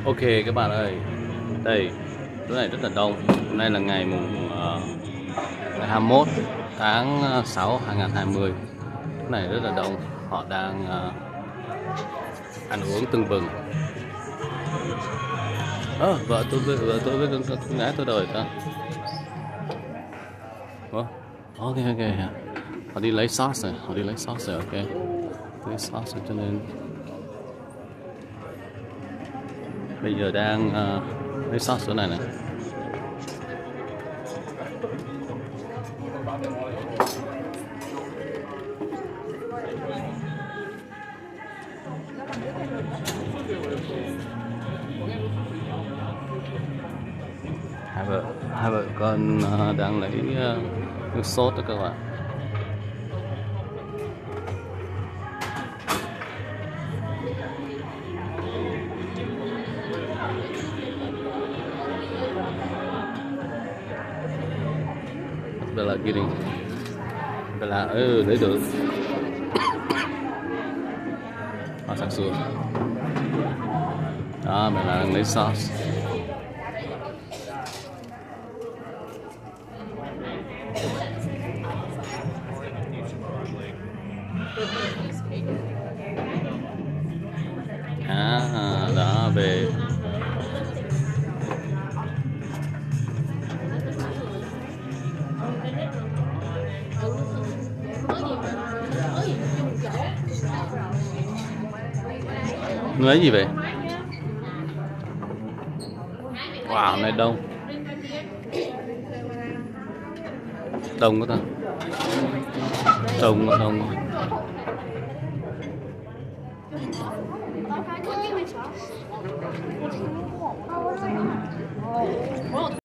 Ok các bạn ơi, đây chỗ này rất là đông. Hôm nay là ngày ngày 21 tháng 6 2020. Chỗ này rất là đông, họ đang ăn uống tưng bừng. Vợ tôi với con gái tôi đời ta. Ủa? Ok ok. Họ đi lấy sauce rồi, ok. Lấy sauce rồi cho nên bây giờ đang lấy sauce chỗ này này. Hai vợ con đang lấy nước sốt đó các bạn. Bella getting Bella lấy được họ sặc sụa đó. Bella đang lấy sauce. Đó về nói gì vậy? Wow, này đông quá ta, đông quá.